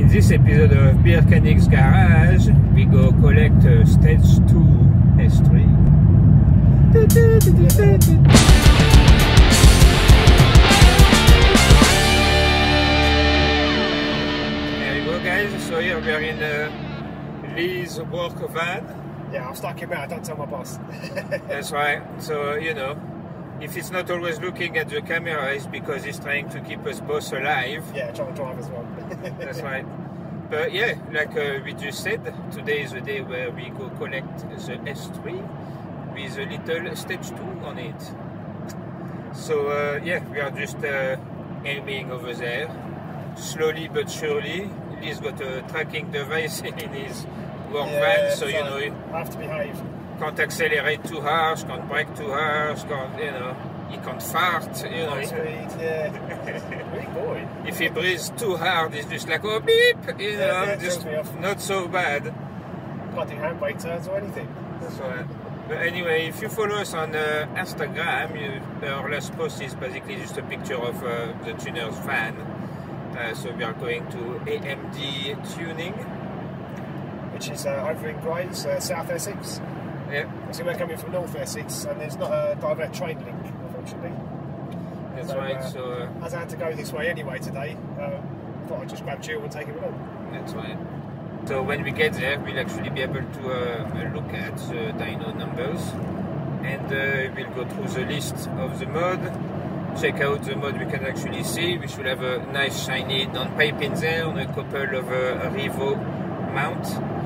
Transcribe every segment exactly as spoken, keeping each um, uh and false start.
this episode of Beer Canic's Garage, we go collect uh, stage two S three. There you go, guys. So here we are in uh, Lee's work van. Yeah, I'm stuck in out, don't tell my boss. That's right. So, you know, if it's not always looking at the camera, it's because he's trying to keep us both alive. Yeah, trying to drive as well. That's right. But yeah, like uh, we just said, today is the day where we go collect the S three with a little stage two on it. So uh, yeah, we are just uh, aiming over there, slowly but surely. He's got a tracking device in his work yeah, van, so so you know, you I have to behave. can't accelerate too harsh, can't brake too harsh, can't, you know, he can't fart, you know. High speed, yeah. Big boy. If he breathes too hard, it's just like, oh beep, you know, Yeah, yeah, just turns me off. not so bad. Can't do handbrake turns or anything. That's right. But anyway, if you follow us on uh, Instagram, you, our last post is basically just a picture of uh, the tuner's van. Uh, so we are going to A M D Tuning. Which is uh, over in Grays, uh, South Essex. Yeah, So we're coming from North Essex and there's not a direct train link, unfortunately. that's So, right. uh, So uh, As I had to go this way anyway today, um, thought I'd just grab Jill and take him along. that's right. So when we get there, we'll actually be able to uh, look at the dyno numbers, and uh, we'll go through the list of the mod, check out the mod we can actually see. We should have a nice shiny non-pipe in there on a couple of uh, Revo mount,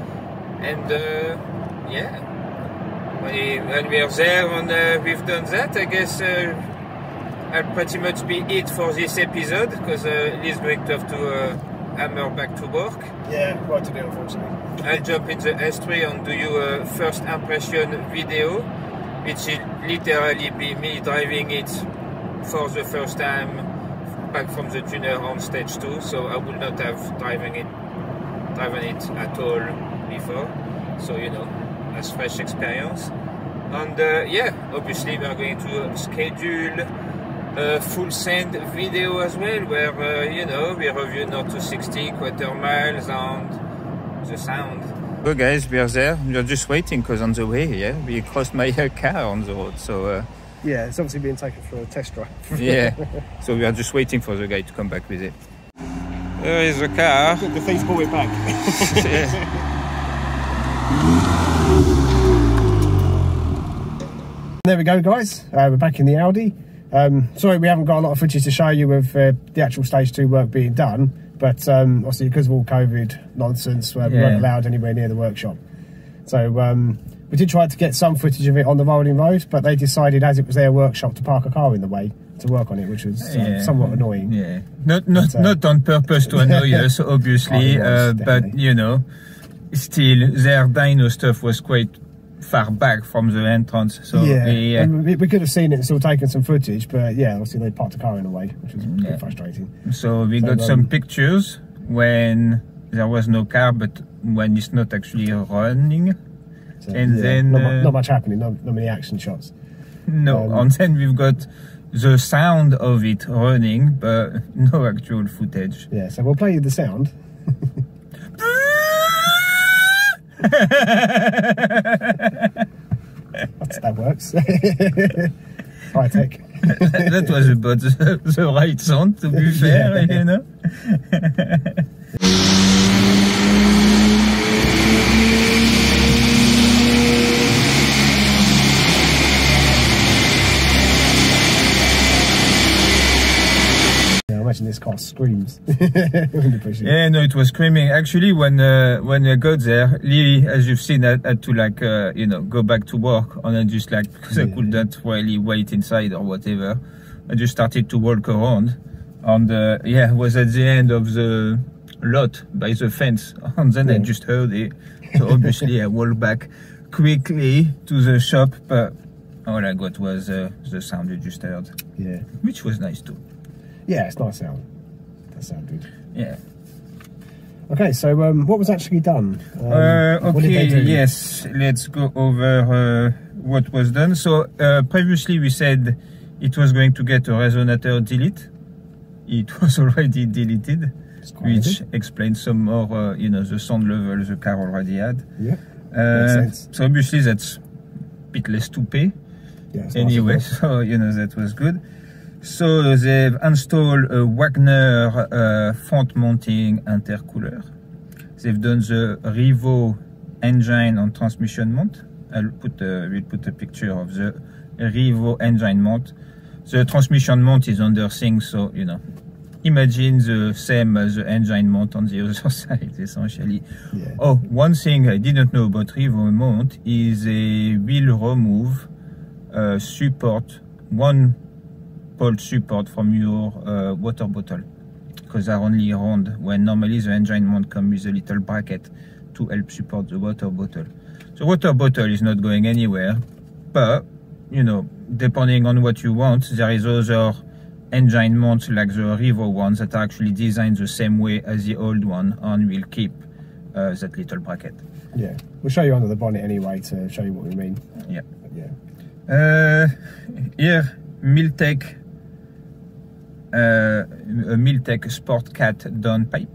and uh, yeah, when, we, when we are there and uh, we've done that, I guess uh, I'll pretty much be it for this episode, because uh, Lee's going to have to uh, hammer back to work. Yeah, right to do, unfortunately. I'll jump in the S three and do you a first impression video, which will literally be me driving it for the first time back from the tuner on stage two, so I would not have driven it driven it at all before, so you know, as fresh experience. And uh, yeah, obviously we are going to schedule a full send video as well, where uh, you know, we review Nord two sixty quarter miles and the sound. So guys, we are there. We are just waiting because on the way, yeah, we crossed my car on the road. So uh, Yeah, it's obviously being taken for a test drive. yeah, so we are just waiting for the guy to come back with it. There is the car. The thief brought it back. Yeah. There we go, guys. Uh, we're back in the Audi. Um, sorry, we haven't got a lot of footage to show you of uh, the actual stage two work being done, but um, obviously because of all COVID nonsense, uh, we Yeah. weren't allowed anywhere near the workshop. So um, we did try to get some footage of it on the rolling road, but they decided, as it was their workshop, to park a car in the way to work on it, which was uh, Yeah. somewhat annoying. Yeah, not not But, uh, not on purpose to annoy us, obviously, Oh, it was, uh, but definitely. you know, still their dyno stuff was quite far back from the entrance, so Yeah, we, uh, and we, we could have seen it and still taken some footage, but yeah, obviously they parked a car in the way, which was a Yeah. bit frustrating. so we So, got um, some pictures when there was no car, but when it's not actually running. So, And yeah, then, not, mu- uh, not much happening, not, not many action shots. No, Um, and then we've got the sound of it running, but no actual footage. Yeah, so we'll play you the sound. That's, that works. High tech. That was about the, the right sound, to be fair, Yeah. you know. Yeah, I imagine this car screams when you push it. Yeah, no, it was screaming. Actually, when uh, when I got there, Lee, as you've seen, I had to like, uh, you know, go back to work, and I just like, because I Yeah. could not really wait inside or whatever, I just started to walk around, and uh, yeah, it was at the end of the lot by the fence, and then I Yeah. just heard it. So obviously, I walked back quickly to the shop, but all I got was uh, the sound you just heard, Yeah. which was nice too. Yeah, it's nice sound. That sound good. Yeah. Okay, so um, what was actually done? Um, Uh, what did okay, they do? yes, let's go over uh, what was done. So uh, previously we said it was going to get a resonator delete. It was already deleted. which heavy. explains some more, uh, you know, the sound level the car already had. Yeah, uh, makes sense. So obviously that's a bit less to pay. Yeah, anyway, nice so you know that was good. So they've installed a Wagner uh, front mounting intercooler. They've done the Revo engine on transmission mount. I'll put a, we'll put a picture of the Revo engine mount. The transmission mount is under things, so you know, imagine the same as the engine mount on the other side, essentially. Yeah. Oh, one thing I didn't know about Revo mount is they will remove uh, support, one pole support from your uh, water bottle, because they're only round, when normally the engine mount comes with a little bracket to help support the water bottle. The water bottle is not going anywhere, but you know, depending on what you want, there is other engine mounts like the Revo ones that are actually designed the same way as the old one and will keep uh, that little bracket. Yeah, we'll show you under the bonnet anyway to show you what we mean. Yeah. Yeah. Uh, here, Miltech, uh, a Miltech Sport Cat downpipe.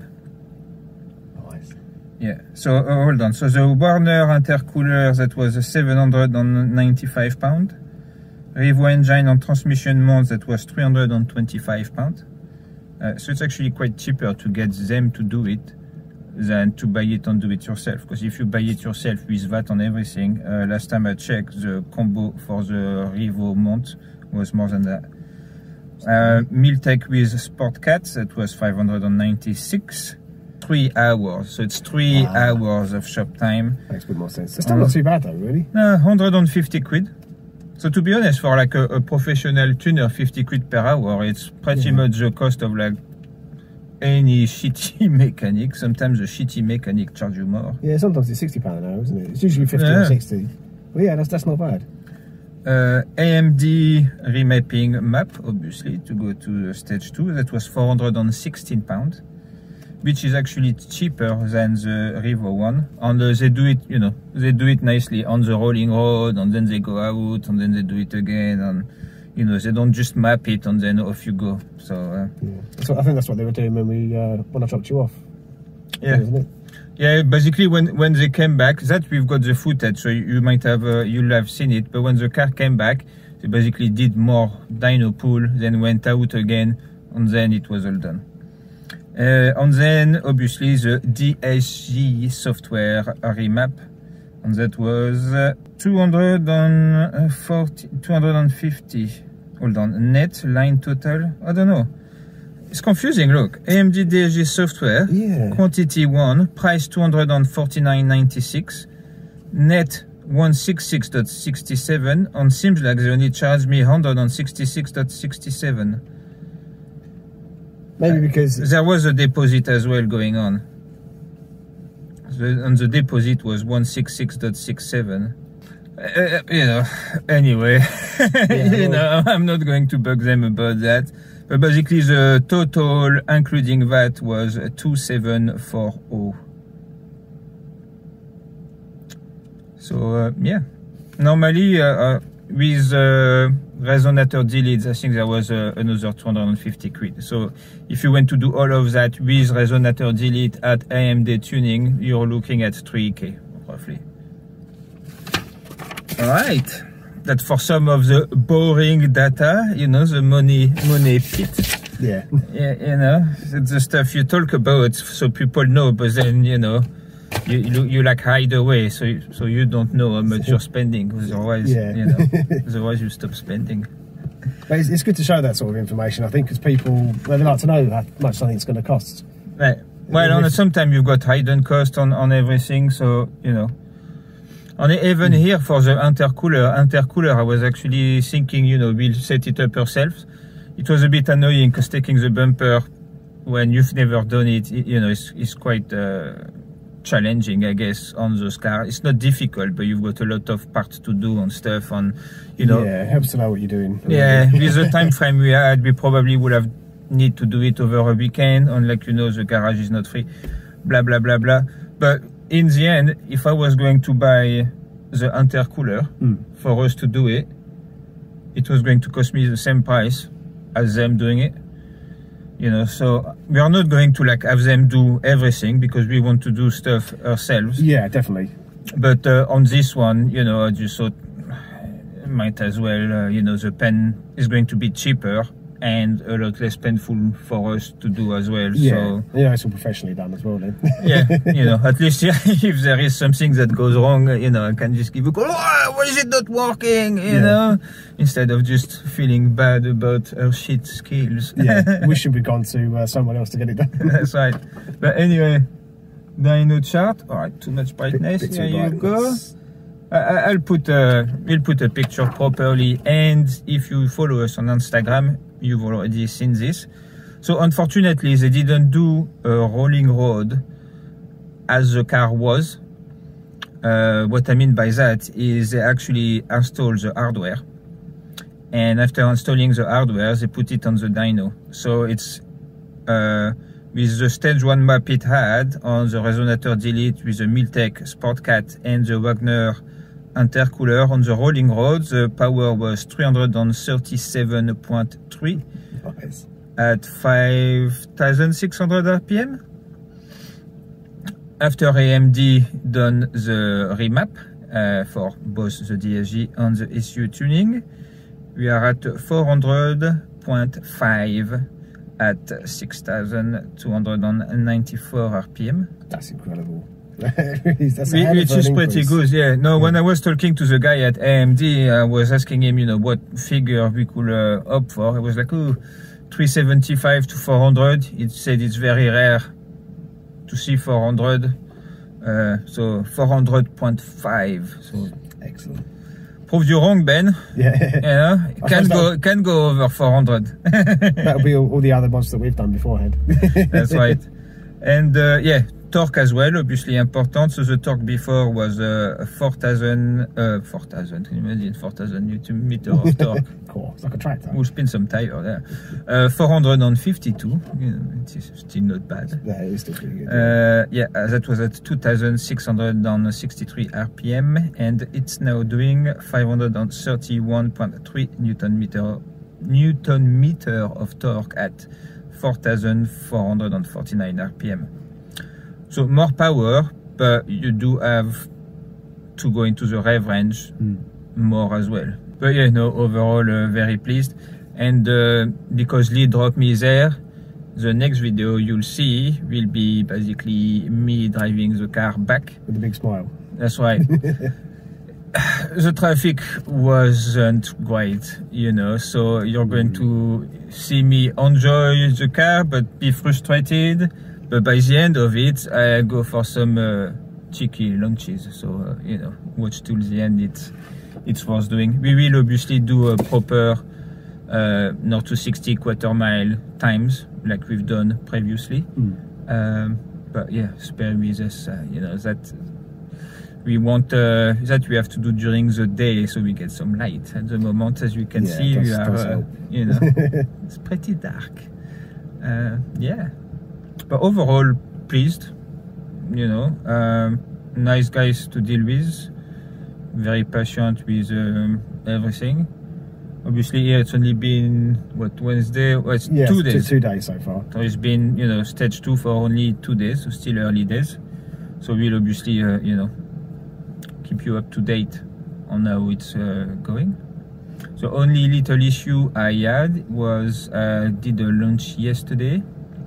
Nice. Yeah, so uh, hold on. So the Warner intercooler, that was seven hundred ninety-five pounds. Revo engine on transmission mount, that was three hundred twenty-five pounds. Uh, so it's actually quite cheaper to get them to do it than to buy it and do it yourself. Because if you buy it yourself with that on everything, uh, last time I checked, the combo for the Revo mount was more than that. Uh, Miltech with Sport Cat, that was five hundred ninety-six. Three hours, so it's three wow. hours of shop time. Makes a bit more sense. It's still um, not too bad though, really. No, one hundred fifty quid. So to be honest, for like a, a professional tuner, fifty quid per hour, it's pretty yeah. much the cost of like any shitty mechanic. Sometimes the shitty mechanic charge you more. Yeah, sometimes it's sixty pounds an hour, isn't it? It's usually fifty yeah. or sixty. Well, yeah, that's, that's not bad. Uh, A M D remapping map, obviously, to go to stage two. That was four hundred sixteen pounds, which is actually cheaper than the Revo one. And uh, they do it, you know, they do it nicely on the rolling road, and then they go out, and then they do it again, and you know, they don't just map it and then off you go. So, uh, yeah. So I think that's what they were doing when we uh, when I dropped you off. Yeah, isn't it? Yeah. Basically, when when they came back, that we've got the footage, so you, you might have uh, you'll have seen it. But when the car came back, they basically did more dyno pull, then went out again, and then it was all done. Uh, and then obviously the D S G software remap, and that was uh, two hundred forty, two hundred fifty. Hold on, net line total. I don't know. It's confusing. Look, A M D D S G software, yeah. quantity one, price two hundred forty-nine ninety-six, net one sixty-six sixty-seven, and seems like they only charged me one hundred sixty-six sixty-seven. Maybe because there was a deposit as well going on, the, and the deposit was one sixty-six sixty-seven. Uh, you know, anyway, yeah, you know, I'm not going to bug them about that. But basically, the total, including that, was two seven four zero. So uh, yeah, normally uh, uh, with uh, resonator deletes, I think there was uh, another two hundred fifty quid. So if you went to do all of that with resonator delete at A M D tuning, you're looking at three K roughly. All right, that for some of the boring data, you know, the money money pit. Yeah. Yeah, you know, it's the stuff you talk about so people know, but then you know. You, you you like hide away, so you, so you don't know how much you're spending. Otherwise, yeah. you know, otherwise you stop spending. But it's, it's good to show that sort of information, I think, because people they like to know how much something's going to cost. Right. Well, on sometimes you've got hidden cost on on everything, so you know. And even mm. here for the intercooler, intercooler, I was actually thinking, you know, we'll set it up ourselves. It was a bit annoying because taking the bumper when you've never done it, you know, it's it's quite. Uh, challenging, I guess, on those cars. It's not difficult, but you've got a lot of parts to do and stuff, and you know. Yeah, it helps to know what you're doing. Yeah, with the time frame we had, we probably would have need to do it over a weekend, and like you know, the garage is not free. Blah blah blah blah. But in the end, if I was going to buy the intercooler mm. for us to do it, it was going to cost me the same price as them doing it. You know, so we are not going to like have them do everything because we want to do stuff ourselves. Yeah, definitely. But uh, on this one, you know, I just thought might as well, uh, you know, the pen is going to be cheaper and a lot less painful for us to do as well. Yeah, so yeah, it's all professionally done as well then. Yeah, you know, at least yeah, if there is something that goes wrong, you know, I can just give a call, oh, why is it not working, you yeah. know, instead of just feeling bad about our shit skills. Yeah, wishing we'd gone to uh, someone else to get it done. That's right. But anyway, dyno chart, all right, too much brightness, bit, bit here you brightness. go. I, I'll put a, we'll put a picture properly, and if you follow us on Instagram, you've already seen this. So unfortunately, they didn't do a rolling road as the car was. Uh, what I mean by that is they actually installed the hardware, and after installing the hardware, they put it on the dyno. So it's uh, with the stage one map it had on the Resonator Delete with the Miltech Sportcat and the Wagner intercooler on the rolling road, the power was three hundred thirty-seven point three nice. At five thousand six hundred R P M. After A M D done the remap uh, for both the D S G and the S U tuning, we are at four hundred point five at six thousand two hundred ninety-four R P M. That's incredible. That's we, which is pretty good, yeah. No, yeah. When I was talking to the guy at A M D, I was asking him, you know, what figure we could uh, opt for. I was like, oh, three seventy-five to four hundred. It said it's very rare to see four hundred, uh, so four hundred point five. So excellent. Proved you wrong, Ben. Yeah. You know, can go can go over four hundred. That'll be all, all the other mods that we've done beforehand. That's right. And uh, yeah. Torque as well, obviously important. So the torque before was uh, four thousand, uh, four thousand, can you imagine four thousand newton meter of torque? Cool, it's like a tractor. We'll spin some tire there. Uh, four hundred fifty-two, you know, it is still not bad. Yeah, it is still pretty good. Uh, yeah, uh, that was at two thousand six hundred sixty-three R P M, and it's now doing five hundred thirty-one point three newton meter, newton meter of torque at four thousand four hundred forty-nine R P M. So more power, but you do have to go into the rev range mm. more as well. But yeah, no, overall uh, very pleased. And uh, because Lee dropped me there, the next video you'll see will be basically me driving the car back. With a big smile. That's right. The traffic wasn't great, you know, so you're going to see me enjoy the car but be frustrated. But by the end of it, I go for some uh, cheeky lunches. So, uh, you know, watch till the end, it's, it's worth doing. We will obviously do a proper uh, zero to sixty quarter mile times like we've done previously. Mm. Um, but yeah, spare with us, uh, you know, that we want, uh, that we have to do during the day so we get some light. At the moment, as you can yeah, see, does, we are, uh, you know, it's pretty dark. Uh, yeah. But overall, pleased, you know, um, nice guys to deal with, very patient with um, everything. Obviously, yeah, it's only been, what, Wednesday? Well, it's yeah, two days. Two, two days so far. So it's been, you know, stage two for only two days, so still early days. So we'll obviously, uh, you know, keep you up to date on how it's uh, going. So only little issue I had was, uh, did a launch yesterday.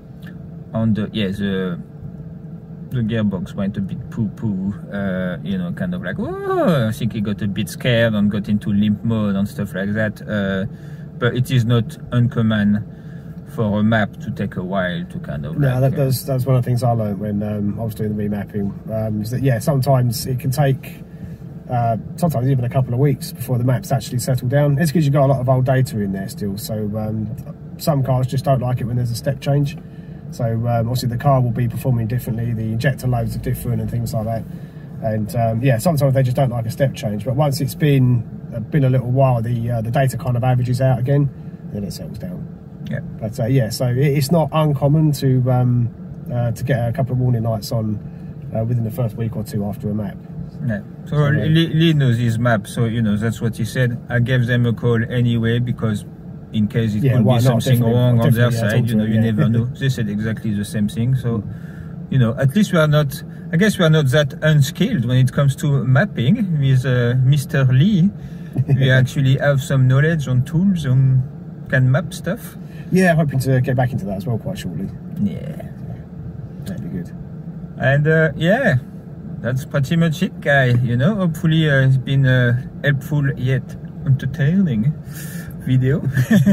On the yeah the the gearbox went a bit poo poo, uh, you know, kind of like oh, I think he got a bit scared and got into limp mode and stuff like that. Uh, but it is not uncommon for a map to take a while to kind of. No, like, that, that's that's one of the things I learned when um, I was doing the remapping. Um, is that yeah, sometimes it can take. Uh, sometimes even a couple of weeks before the maps actually settle down. It's because you've got a lot of old data in there still. So um, some cars just don't like it when there's a step change. So um, obviously the car will be performing differently, the injector loads are different and things like that. And um, yeah, sometimes they just don't like a step change. But once it's been uh, been a little while, the uh, the data kind of averages out again, then it settles down. Yeah. But uh, yeah, so it, it's not uncommon to um, uh, to get a couple of warning lights on uh, within the first week or two after a map. Yeah. So, so Lee, Lee knows his map, so you know that's what he said. I gave them a call anyway because in case it yeah, could why be not? something Definitely- wrong on their definitely, yeah, side. talk You know, to you them, yeah. never know. They said exactly the same thing. So, you know, at least we are not. I guess we are not that unskilled when it comes to mapping with uh, Mister Lee. We actually have some knowledge on tools and can map stuff. Yeah, hoping to get back into that as well quite shortly. Yeah. That'd be good. And uh, yeah, that's pretty much it, guy. You know, hopefully uh, it's been a helpful yet entertaining video.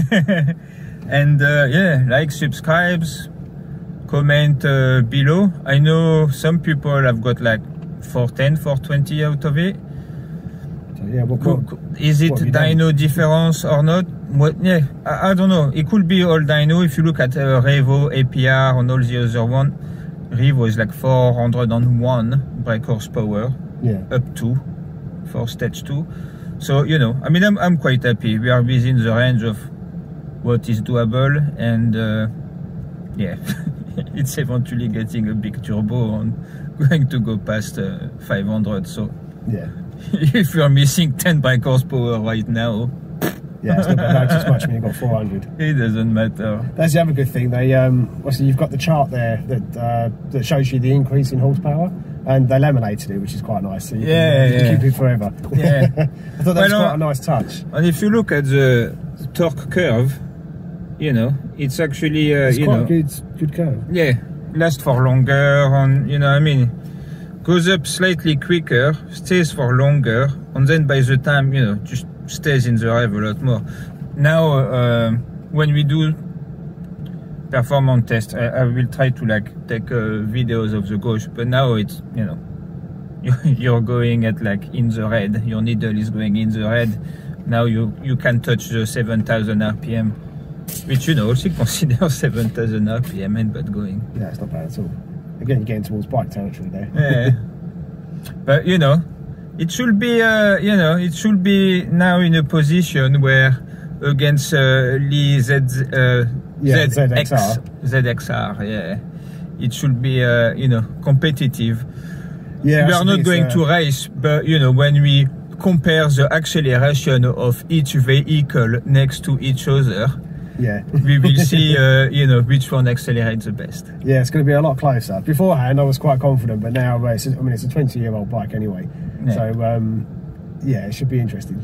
And uh, yeah, like, subscribes, comment uh, below. I know some people have got like four ten, four twenty out of it. So, yeah, what, Co- what, co- Is it what have you done? dyno difference or not? What? Yeah, I, I don't know. It could be all dyno. If you look at uh, Revo, A P R, and all the other one, Revo is like four hundred one brake horsepower, yeah. up to for stage two. So you know, I mean, I'm I'm quite happy. We are within the range of what is doable, and uh, yeah, it's eventually getting a big turbo and going to go past uh, five hundred. So Yeah. if you're missing ten brake horsepower right now, Yeah, it's not going to notice much when you've got four hundred. it doesn't matter. That's the other good thing. They um, obviously you've got the chart there that uh, that shows you the increase in horsepower, and they laminated it, which is quite nice. So you Yeah, can, uh, you yeah. can keep it forever. Yeah. I thought that was Well, quite uh, a nice touch. And if you look at the torque curve, you know, it's actually uh, It's you quite know, a good good curve. yeah, lasts for longer, and you know, I mean, goes up slightly quicker, stays for longer, and then by the time, you know, just stays in the rev a lot more. Now, uh, when we do performance test, I, I will try to like take uh, videos of the gauge, but now it's, you know, you're going at like in the red, your needle is going in the red. Now you, you can touch the seven thousand R P M, which, you know, also consider seven thousand R P M and but going. Yeah, it's not bad at all. Again, you're getting towards bike territory there. Yeah. But you know, it should be, uh, you know, it should be now in a position where against uh, Lee Z, uh, Yeah, Z X, Z X R. Z X R, yeah, it should be, uh, you know, competitive. Yeah, We I are not think going it's, to uh, race, but you know, when we compare the acceleration of each vehicle next to each other, Yeah. we will see, uh, you know, which one accelerates the best. Yeah, it's going to be a lot closer. Beforehand, I was quite confident, but now, uh, it's, I mean, it's a twenty-year-old bike anyway. Yeah. So, um, yeah, it should be interesting.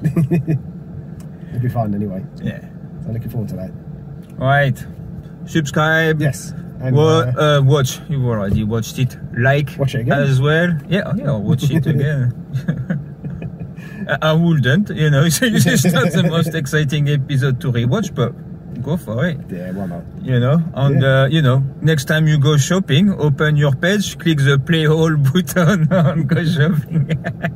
It'll be fun anyway. Yeah. So, looking forward to that. All right. Subscribe. Yes. And, Well, uh, uh, watch. You already watched it. Like Watch it again. as well. Yeah, yeah. Watch it again. I, I wouldn't. You know, it's not the most exciting episode to rewatch, but go for it. yeah, why not? You know, and Yeah. uh, you know, next time you go shopping, open your page, click the play all button, and go shopping.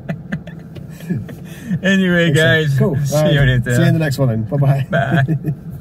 Anyway, guys, Cool. see Uh, you later. See you in the next one then. Bye-bye. Bye.